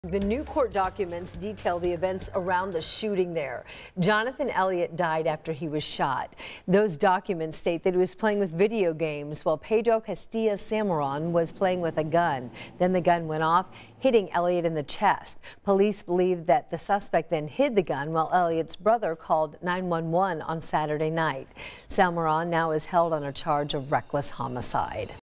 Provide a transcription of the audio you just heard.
The new court documents detail the events around the shooting there. Jonathan Elliott died after he was shot. Those documents state that he was playing with video games while Pedro Castilla Salmeron was playing with a gun. Then the gun went off, hitting Elliott in the chest. Police believe that the suspect then hid the gun while Elliott's brother called 911 on Saturday night. Salmeron now is held on a charge of reckless homicide.